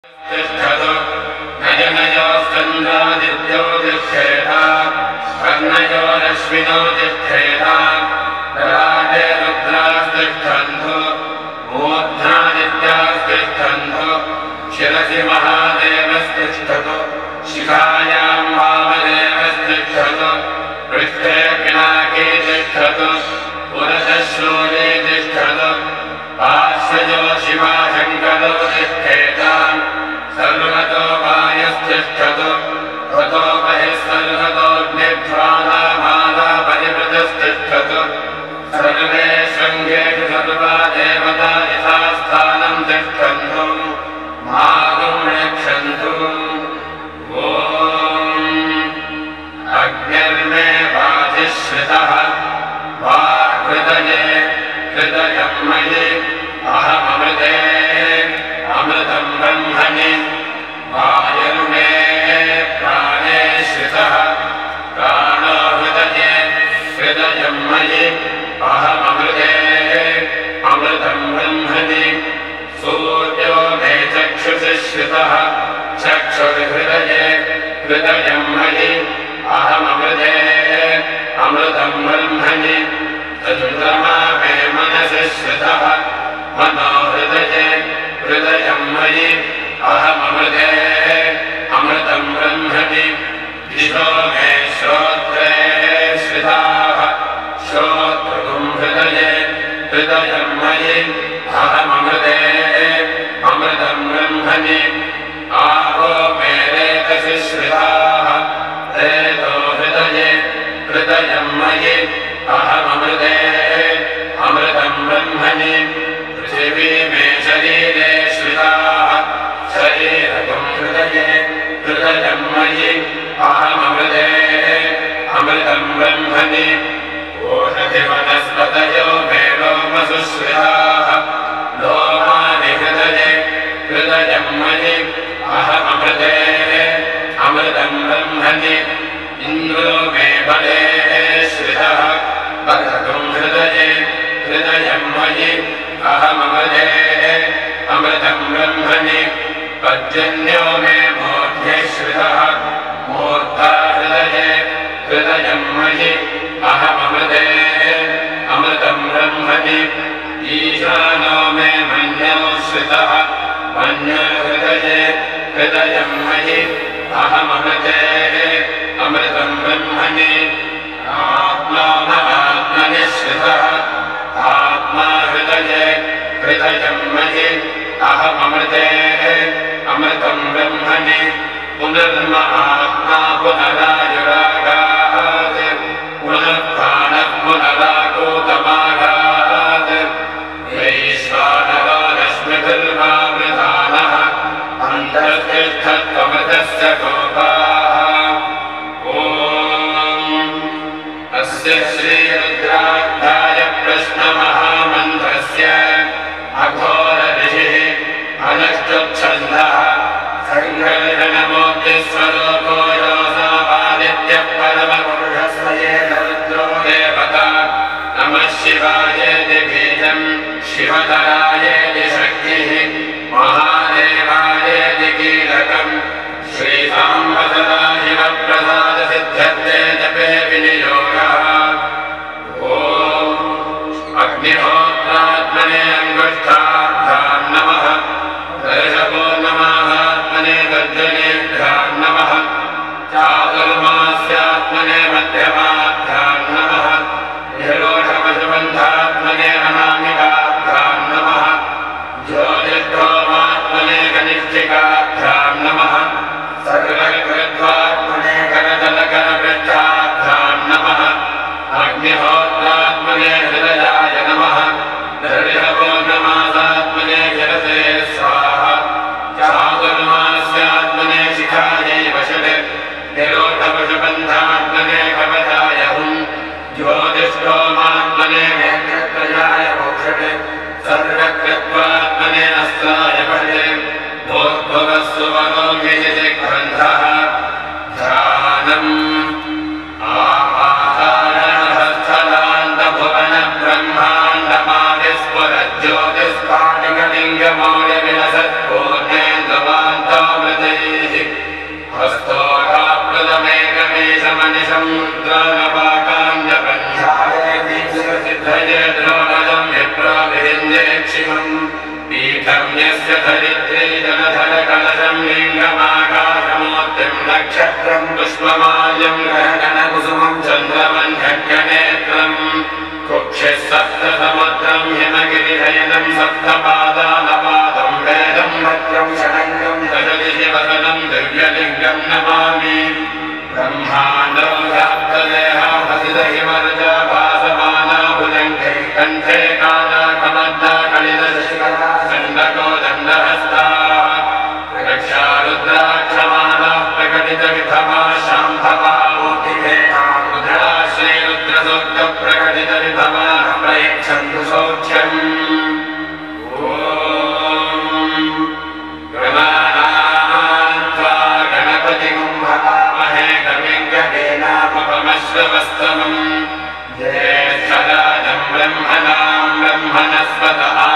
तिष्ठतु नयनयोश्चन्द्रादित्यो तिष्ठेताम् कर्णयोरश्विनो तिष्ठेताम् ललाटे रुद्रास्तिष्ठन्तु मूर्ध्नादित्यास्तिष्ठन्तु शिरसि महादेवस्तिष्ठतु शिखायां वामदेवस्तिष्ठतु पृष्ठे पिनाकी तिष्ठतु पुरतः शूले तिष्ठतु पार्श्वजो शिवाशङ्करो तिष्ठेताम् सर्वतो वायुस्तिष्ठतु त्वतो बहिः सर्वतोऽग्निध्वानामाना परिवृतस्तिष्ठतु सर्वे शृङ्गेषु सर्वा देवता यथास्थानं तिष्ठन्तु मागं रक्षन्तु ॐ अग्निर्मे वाजिश्रितः वाहृदये हृदयं मयि अहममृते अमृतं ब्रह्मणि वायुर्मे प्राणे श्रितः प्राणो हृदये हृदयं मयि अहममृते अमृतं ब्रह्मणि सूर्यो मे चक्षुषि श्रितः चक्षुर्हृदये हृदयं मयि अहममृते अमृतं ब्रह्मणि चन्द्रमा मे मनसि श्रितः मनो हृदये हृदयं मयि अहममृते अमृतं ब्रह्मणि दिशो मे श्रोत्रे श्रिताः श्रोत्रं हृदये हृदयं मयि अहममृते अमृतं ब्रह्मणि आपो मे रेतसि श्रिताः रेतो हृदये हृदयं मयि अहममृते अमृतं ब्रह्मणि पृथिवी मे शरीरे श्रिताः शरीरं हृदये हृदयं मयि अहममृते अमृतं ब्रह्मणि ओषधिवनस्पतयो मे लोमसु श्रिताः लोमानि हृदये हृदयं मयि अहममृते अमृतं ब्रह्मणि इन्द्रो मे बले श्रितः बलगं हृदये हृदयं मयि अहममृते अमृतं ब्रह्मणि पर्जन्यो मे मूर्ध्यै श्रितः मूर्धा हृदये हृदयं मयि अहममृते अमृतं ब्रह्मणि ईशानो मे मन्यौ श्रितः मन्यहृदये हृदयं मयि अहममृते अमृतं ब्रह्मणि आत्मा आत्मनि श्रितः आत्मा हृदये हृदयं मयि अहममृते अमृतं ब्रह्मणि पुनर्म आत्मा पुनरायुरागात् पुनर्प्राणः पुनरागोतमागात् वैश्वानरो रश्मिभिर्वावृधानः अन्तर्तिष्ठत्वमृतस्य गोपाः ॐ अस्य श्रीरुद्राध्याय प्रश्नमहामन्त्रस्य अघोरऋषिः अनष्टुच्छन्दः सङ्घर्षणमूर्तिस्वरूपो योऽसावादित्यः परमपुरुषस्वयेन रुद्रो देवता नमः शिवायेति बीजं शिवतरायेति शक्तिः महादेवायेति कीलकम् श्रीसाम्बसदा शिवप्रसादसिद्ध्यर्थे जपे विनियोगः ॐ अग्निहोत्रात्मने अङ्गुष्ठाभ्यां नमः दर्शपूर्णमाहात्मने गर्जनेभ्यां नमः चातुर्मास्यात्मने मध्यमाभ्यां नमः निरोषपशुबन्धात्मने अनामिकाभ्यां नमः ज्योतिष्ठोमात्मने कनिष्ठिकाभ्यां नमः सर्वकृत्वात्मने करतलकरपृष्ठाभ्यां नमः अग्निहोत्रात्मने हृदयाय नमः दर्शपूर्णमासात्मने शिरसे स्वाहा चातुर्मास्यात्मने शिखायै वषट् निरोधपशुबन्धात्मने कवचाय हुं ज्योतिष्ठोमात्मने नेत्रत्रयाय मोक्षट् सर्वकृत्वात्मने अस्त्राय भजे भूर्भुवस्सुवरो विजिति ग्रन्थः ध्यानम् आपातारणहस्थलान्तभुवन ब्रह्माण्डमादिस्फुरज्योतिस्फाटिकलिङ्गमौलिविलसत्पूर्णेन्दुवान् हस्तोकाप्लुतमेकमेशमनिशं मुद्रानपाकाञ्जपन्धाये द्रौपदं विप्राभिहिन्देक्षिमम् पीठं यस्य धरित्रे जनधरकलशं लिङ्गमाकाशमूर्तिं नक्षत्रं पुष्पमाल्यं गगनकुसुमं चन्द्रमन्यज्ञनेत्रम् कुक्षिः सप्तसमुद्रं हिमगिरिशयनं सप्तपादानपादं वेदं भद्रं षडङ्गं दशदिशिवसनं दिव्यलिङ्गं नमामि ब्रह्माण्डं व्याप्तदेहाभसितहिमर्जा भासमाना भुजङ्गे कण्ठे कालाकमद्दा कलितशिखरा दण्डको दण्डहस्ता रक्षारुद्राक्षमाला प्रकटितविभवा शाम्भवा मूर्तिभेदा रुद्रा श्रीरुद्रसूक्तप्रकटितविभवा प्रयच्छन्तु सौख्यम् स्तवम् ज्येष्ठराजम् ब्रह्मणाम् ब्रह्मणस्पत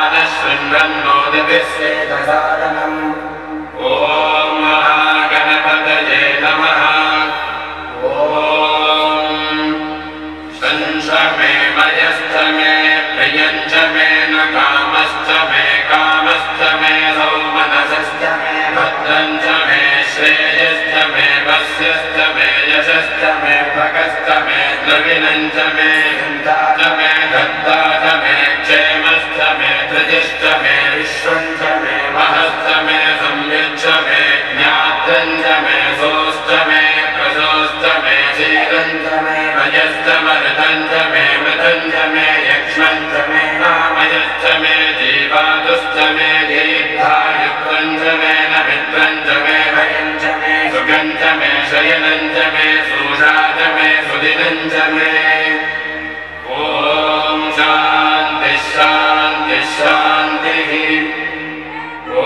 आनशृण्वन्नोदिभिस्वेदसादनम् ॐ महागणपतये नमः ॐ शंस मे मयश्च मे प्रियञ्च मे न कामश्च मे कामश्च मे सौमनसश्च मे भद्रञ्च मे श्रेयश्च मे वस्यश्च मे यशश्च मे भगश्च मे द्रविणञ्च मे हिन्दाच मे दत्ताच मे क्षेमश्च मे धृतिश्च मे विश्वञ्च मे महश्च मे संयुच्च मे ज्ञात्रञ्च मे सोश्च मे प्रसोश्च मे शीलञ्च मे भयश्च मरुतञ्च मे मृतञ्च मे यक्ष्मञ्च मे नामयश्च मे जीवातुश्च मे दीर्घायुक्तञ्च मे नमित्रञ्च मे भयञ्च मे सुगञ्च मे शयनञ्च मे सूषाच मे सुदिनञ्च मे ॐ शान्तिः शान्तिः शान्तिः ॐ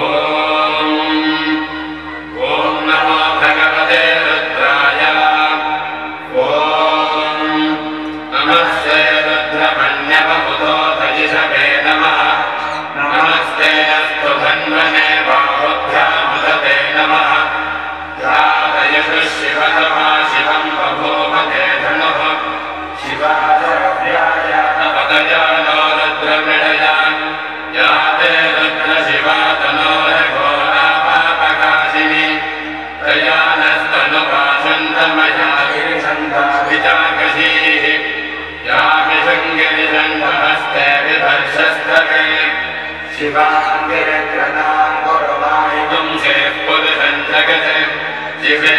नमो भगवते रुद्राय ॐ नमस्ते रुद्रमन्यवबुधोधजिषवे नमः नमस्ते अस्तु धन्वने बाहुभ्यामुदते नमः यादयशु शिवतमा शिवं बभूवते धनुः शिवादव्याय नवदयानो रुद्रमृडयान् याते रुद्रशिवा तनोरघोरापापकाशिनी तयानस्तनुपाशन्तमया गिरिशन्ताभिजाकशीः यामिषङ्गिरिशन्धहस्ते बिभर्षस्तके शिवाङ्गिरग्रदां गुरुवाणि पुंसेः पुरुषं जगते शिवे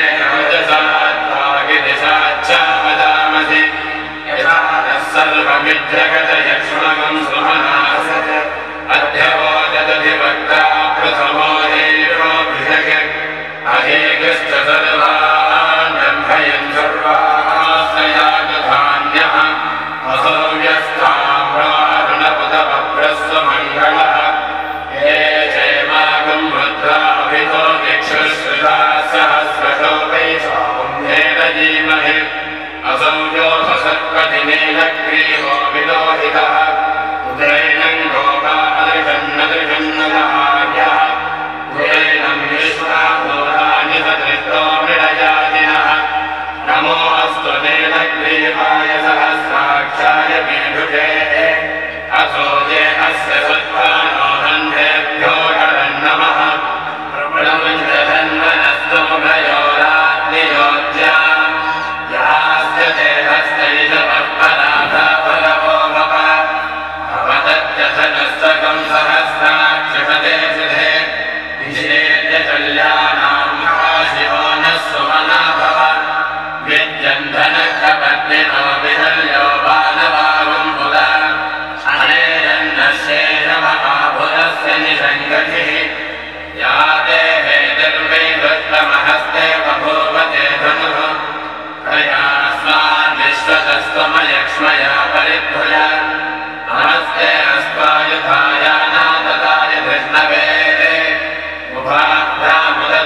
रजसात्तागिरिशाच्छावदामसि यथा नः सर्वमिज्जगत यक्ष्मगं सुमनासत् अध्यवोदधिवक्ता प्रथमो देवोऽभिषक् अहेकश्च सर्वान् ब्रह्मयन् सर्वाश्रयागधान्यः असौव्यस्ताम्रारुणपुतपप्रस्वमङ्गलः ये चैमागं रुद्राभितो दिक्षुश्रुता सहस्रशोभैषापुण्येन जीमहि असौव्योऽसर्पतिनीलग्रीवो विलोहितः उदैनं गोपादृशन्नदृशन्नदहार्यः उदैनं विश्वाभूतानि सदृष्टो मृडयादिनः नमो अस्तु नीलग्रीवाय सहस्राक्षाय मेढुषे असो ये अस्य सुत्वानो हन्तेभ्यो नमः प्रमुञ्चधन्वनस्तु मुभयोराग्नियोज्या यास्य देहस्तैषवःपराधाफलवो भव अवदत्यधनुस्तकं सहस्राक्षते सुधे निषेद्य कल्याणां महाशिवो नः सुमना भव विद्यन्धनकपत्निनो विहल्यो बालवागं पुरा अनेरन्नशेषमहाभुरस्य निषङ्गतिः या ते वेदिर्वैवृत्तमहस्ते बभूवते धनुः तयास्मान् विश्वतस्त्वमयक्ष्मया परिभुजा नमस्ते अस्त्वायुधायानाददाय धृष्णवे उभाभ्यामुद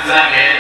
समेत